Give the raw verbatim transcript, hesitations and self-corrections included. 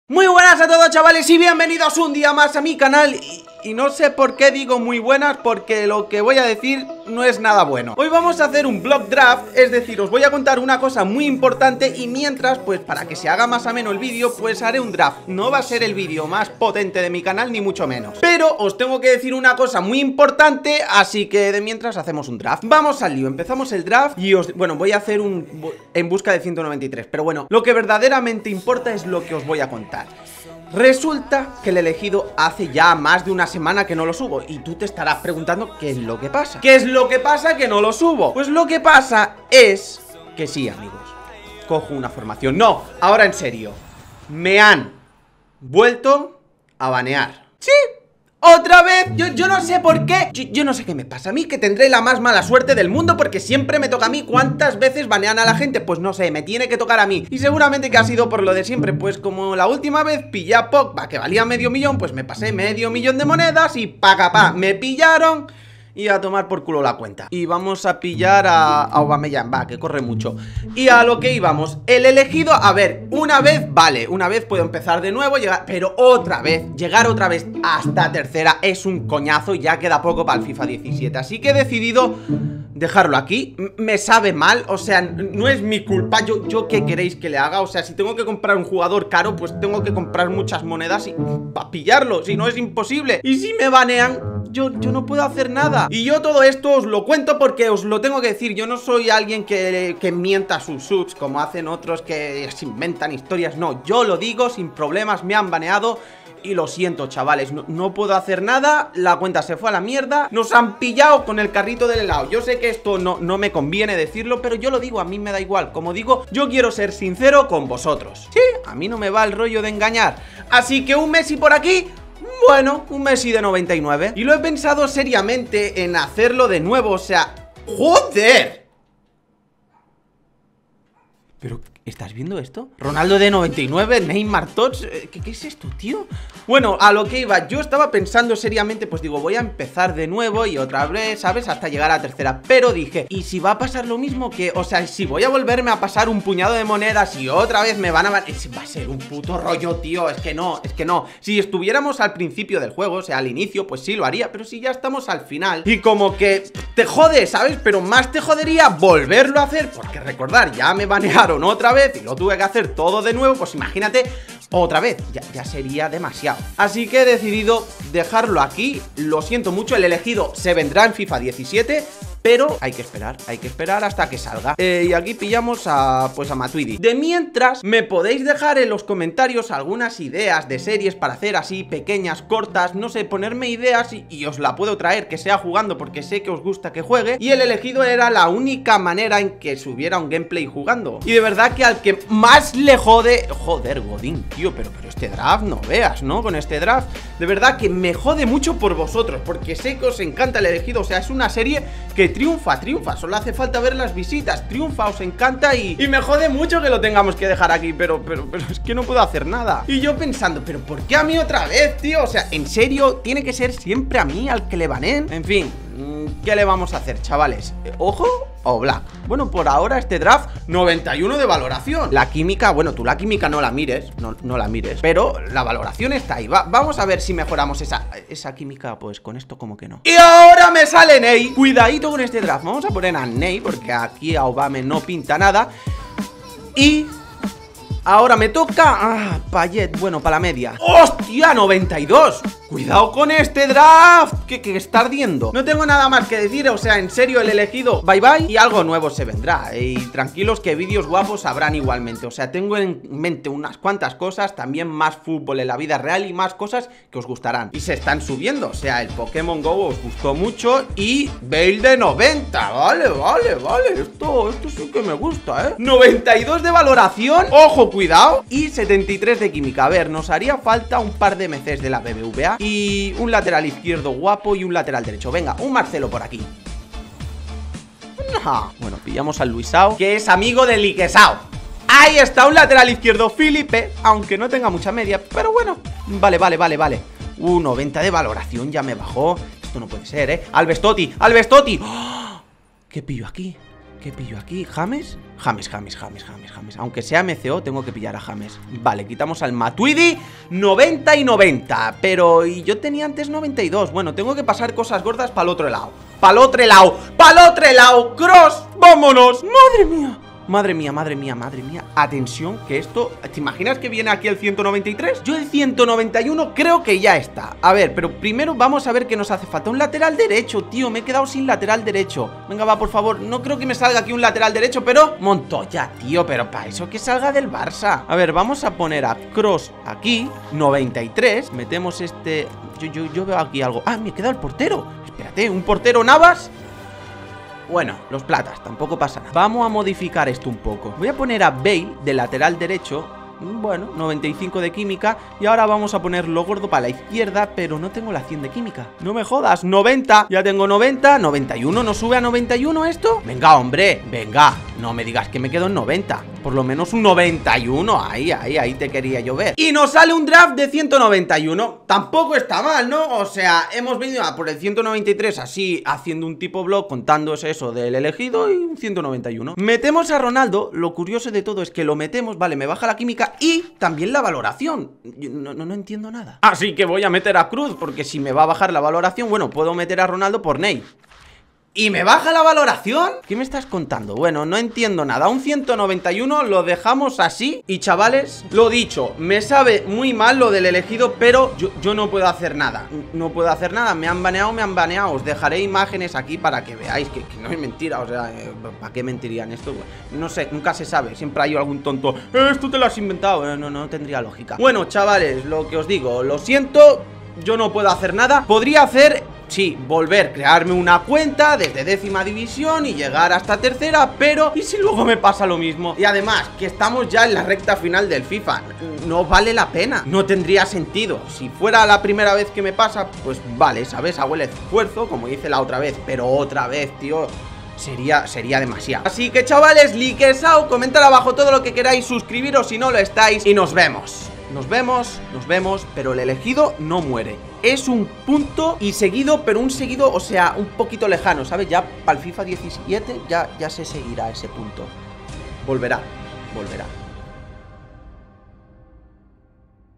Muy buenas a todos, chavales, y bienvenidos un día más a mi canal. Y, y no sé por qué digo muy buenas, porque lo que voy a decir no es nada bueno. Hoy vamos a hacer un block draft, es decir, os voy a contar una cosa muy importante. Y mientras, pues para que se haga más ameno el vídeo, pues haré un draft. No va a ser el vídeo más potente de mi canal, ni mucho menos, pero os tengo que decir una cosa muy importante. Así que de mientras hacemos un draft. Vamos al lío, empezamos el draft. Y os, bueno, voy a hacer un en busca de ciento noventa y tres. Pero bueno, lo que verdaderamente importa es lo que os voy a contar. Resulta que el elegido hace ya más de una semana que no lo subo. Y tú te estarás preguntando qué es lo que pasa. ¿Qué es lo que pasa que no lo subo? Pues lo que pasa es que sí, amigos, cojo una formación. No, ahora en serio, me han vuelto a banear. ¡Sí! ¡Otra vez! Yo, yo no sé por qué yo, yo no sé qué me pasa a mí, que tendré la más mala suerte del mundo, porque siempre me toca a mí. ¿Cuántas veces banean a la gente? Pues no sé, me tiene que tocar a mí. Y seguramente que ha sido por lo de siempre. Pues como la última vez pillé a Pogba, que valía medio millón, pues me pasé medio millón de monedas y paga pa, me pillaron. Y a tomar por culo la cuenta. Y vamos a pillar a, a Aubameyang, va, que corre mucho. Y a lo que íbamos, el elegido, a ver, una vez, vale, una vez puedo empezar de nuevo, llegar, pero otra vez, llegar otra vez hasta tercera es un coñazo y ya queda poco para el FIFA diecisiete. Así que he decidido dejarlo aquí. Me sabe mal, o sea, no es mi culpa. Yo, yo ¿qué queréis que le haga? O sea, si tengo que comprar un jugador caro, pues tengo que comprar muchas monedas y para pillarlo, si no es imposible. Y si me banean, yo, yo no puedo hacer nada. Y yo todo esto os lo cuento porque os lo tengo que decir. Yo no soy alguien que, que mienta sus subs como hacen otros que se inventan historias. No, yo lo digo sin problemas, me han baneado. Y lo siento, chavales, no, no puedo hacer nada. La cuenta se fue a la mierda. Nos han pillado con el carrito del helado. Yo sé que esto no, no me conviene decirlo, pero yo lo digo, a mí me da igual. Como digo, yo quiero ser sincero con vosotros. Sí, a mí no me va el rollo de engañar. Así que un Messi por aquí, bueno, un Messi de noventa y nueve. Y lo he pensado seriamente en hacerlo de nuevo, o sea, ¡joder! Pero, ¿estás viendo esto? Ronaldo de noventa y nueve, Neymar Tots, ¿qué, ¿qué es esto, tío? Bueno, a lo que iba, yo estaba pensando seriamente, pues digo, voy a empezar de nuevo y otra vez, ¿sabes? Hasta llegar a tercera. Pero dije, ¿y si va a pasar lo mismo que, o sea, si voy a volverme a pasar un puñado de monedas y otra vez me van a... Va a ser un puto rollo, tío, es que no, es que no. Si estuviéramos al principio del juego, o sea, al inicio, pues sí lo haría, pero si ya estamos al final y como que te jode, ¿sabes? Pero más te jodería volverlo a hacer, porque recordar, ya me banearon otra vez y lo tuve que hacer todo de nuevo, pues imagínate otra vez, ya, ya sería demasiado. Así que he decidido dejarlo aquí. Lo siento mucho, el elegido se vendrá en FIFA diecisiete, pero hay que esperar, hay que esperar hasta que salga. eh, Y aquí pillamos a, pues a Matuidi. De mientras, me podéis dejar en los comentarios algunas ideas de series para hacer así pequeñas, cortas, no sé, ponerme ideas y, y os la puedo traer, que sea jugando, porque sé que os gusta que juegue. Y el elegido era la única manera en que subiera un gameplay jugando. Y de verdad que al que más le jode... Joder, Godín, tío, pero, pero este draft no veas, ¿no? Con este draft, de verdad que me jode mucho por vosotros, porque sé que os encanta el elegido. O sea, es una serie que triunfa, triunfa, solo hace falta ver las visitas. Triunfa, os encanta y, y me jode mucho que lo tengamos que dejar aquí, pero, pero, pero es que no puedo hacer nada. Y yo pensando, pero ¿por qué a mí otra vez, tío? O sea, ¿en serio tiene que ser siempre a mí al que le banen? En fin, ¿qué le vamos a hacer, chavales? ¿Ojo o black? Bueno, por ahora este draft noventa y uno de valoración. La química, bueno, tú la química no la mires, no, no la mires, pero la valoración está ahí. Va, vamos a ver si mejoramos esa, esa química, pues con esto como que no. Y ahora me sale Ney. Cuidadito con este draft, vamos a poner a Ney, porque aquí a Aubame no pinta nada. Y... ahora me toca... Ah, Payet, bueno, para la media. ¡Hostia! noventa y dos. Cuidado con este draft, que, que está ardiendo. No tengo nada más que decir, o sea, en serio, el elegido, bye bye. Y algo nuevo se vendrá. Y tranquilos que vídeos guapos habrán igualmente. O sea, tengo en mente unas cuantas cosas, también más fútbol en la vida real y más cosas que os gustarán. Y se están subiendo, o sea, el Pokémon Go os gustó mucho. Y Bale de noventa, vale, vale, vale. Esto, esto sí que me gusta, ¿eh? noventa y dos de valoración, ojo, cuidado. Y setenta y tres de química. A ver, nos haría falta un par de M Cs de la B B V A y un lateral izquierdo guapo y un lateral derecho. Venga, un Marcelo por aquí. No. Bueno, pillamos al Luisao, que es amigo de Liquesao. Ahí está, un lateral izquierdo Felipe, aunque no tenga mucha media, pero bueno, vale, vale, vale, vale. Uh, noventa de valoración, ya me bajó. Esto no puede ser, ¿eh? Alves Totti, Alves Totti. ¡Oh! ¿Qué pillo aquí? ¿Qué pillo aquí? ¿James? James, James, James, James, James. Aunque sea M C O, tengo que pillar a James. Vale, quitamos al Matuidi. noventa y noventa. Pero y yo tenía antes noventa y dos. Bueno, tengo que pasar cosas gordas para el otro lado. Para el otro lado. Para el otro lado. Cross. Vámonos. Madre mía. Madre mía, madre mía, madre mía. Atención, que esto... ¿Te imaginas que viene aquí el ciento noventa y tres? Yo el ciento noventa y uno creo que ya está. A ver, pero primero vamos a ver qué nos hace falta. Un lateral derecho, tío. Me he quedado sin lateral derecho. Venga, va, por favor. No creo que me salga aquí un lateral derecho, pero... Montoya, tío, pero para eso que salga del Barça. A ver, vamos a poner a Cross aquí. noventa y tres. Metemos este... Yo, yo, yo veo aquí algo. Ah, me he quedado el portero. Espérate, un portero Navas... Bueno, los platas, tampoco pasa nada. Vamos a modificar esto un poco. Voy a poner a Bale de lateral derecho. Bueno, noventa y cinco de química. Y ahora vamos a ponerlo gordo para la izquierda. Pero no tengo la cien de química. No me jodas, noventa. Ya tengo noventa, noventa y uno. ¿No sube a noventa y uno esto? Venga, hombre, venga. No me digas que me quedo en noventa. Por lo menos un noventa y uno. Ahí, ahí, ahí te quería yo ver. Y nos sale un draft de ciento noventa y uno. Tampoco está mal, ¿no? O sea, hemos venido a por el ciento noventa y tres así, haciendo un tipo blog, contando eso del elegido y un ciento noventa y uno. Metemos a Ronaldo. Lo curioso de todo es que lo metemos, vale, me baja la química y también la valoración. Yo no, no, no entiendo nada. Así que voy a meter a Cruz, porque si me va a bajar la valoración, bueno, puedo meter a Ronaldo por Ney. ¿Y me baja la valoración? ¿Qué me estás contando? Bueno, no entiendo nada. Un ciento noventa y uno lo dejamos así. Y chavales, lo dicho, me sabe muy mal lo del elegido, pero yo, yo no puedo hacer nada. No puedo hacer nada. Me han baneado, me han baneado. Os dejaré imágenes aquí para que veáis que, que no es mentira. O sea, eh, ¿para qué mentirían esto? No sé, nunca se sabe. Siempre hay algún tonto. Esto te lo has inventado. No, no, no tendría lógica. Bueno, chavales, lo que os digo, lo siento. Yo no puedo hacer nada. Podría hacer... Sí, volver, crearme una cuenta desde décima división y llegar hasta tercera, pero ¿y si luego me pasa lo mismo? Y además, que estamos ya en la recta final del FIFA. No vale la pena, no tendría sentido. Si fuera la primera vez que me pasa, pues vale, ¿sabes? Hago el esfuerzo, como hice la otra vez, pero otra vez, tío... Sería, sería demasiado. Así que chavales, likesao, comentad abajo todo lo que queráis, suscribiros si no lo estáis y nos vemos. Nos vemos, nos vemos, pero el elegido no muere. Es un punto y seguido, pero un seguido, o sea, un poquito lejano, ¿sabes? Ya para el FIFA diecisiete ya, ya se seguirá ese punto. Volverá, volverá.